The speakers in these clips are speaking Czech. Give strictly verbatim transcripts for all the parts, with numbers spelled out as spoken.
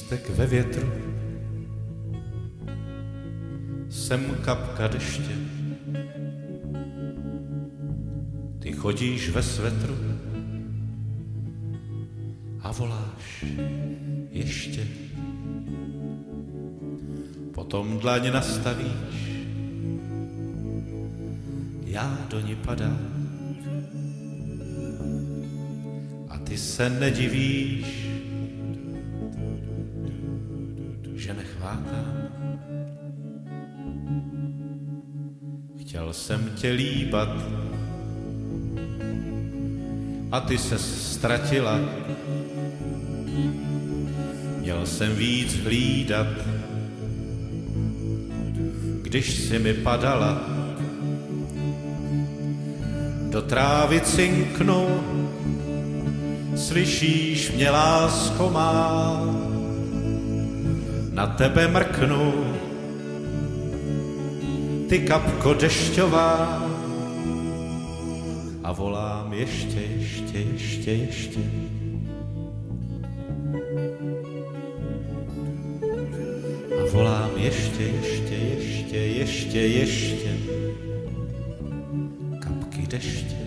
lístek ve větru, jsem kapka deště. Ty chodíš ve svetru a voláš ještě. Potom dlaň nastavíš, já do ní padám. A ty se nedivíš, že nechvákám. Chtěl jsem tě líbat a ty se ztratila. Měl jsem víc hlídat, když si mi padala. Do trávy cinknu, slyšíš mě, lásko má, na tebe mrknu, ty kapko dešťová, a volám ještě, ještě, ještě, ještě. A volám ještě, ještě, ještě, ještě, ještě, kapky deště.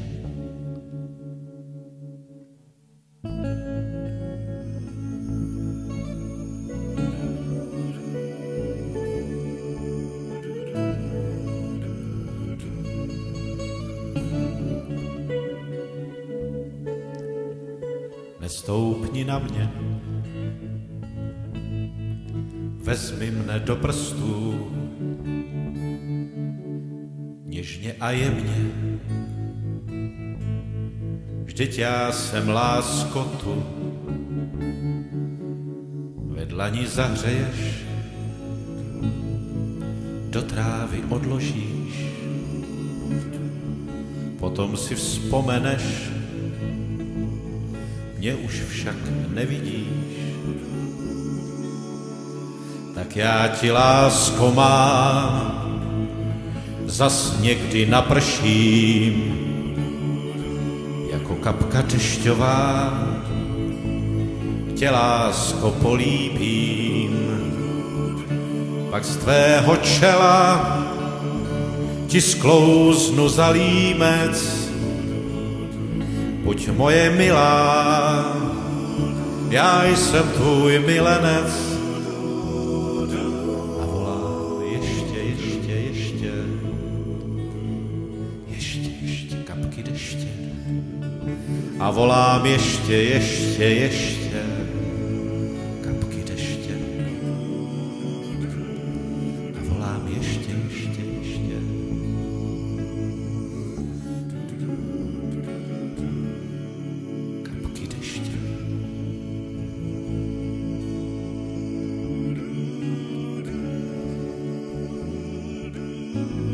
Nestoupni na mě, vezmi mne do prstů, něžně a jemně. Vždyť já jsem, lásko, tu, ve dlani zahřeješ, do trávy odložíš, potom si vzpomeneš, mě už však nevidíš. Tak já ti, lásko má, zas někdy naprším, jako kapka dešťová, tě, lásko, políbím. Pak z tvého čela ti sklouznu za límec. Buď moje milá, já jsem tvůj milenec. A volám ještě, ještě, ještě, ještě, ještě, kapky deště. A volám ještě, ještě, ještě, kapky deště. A volám ještě, ještě, ještě. Thank you.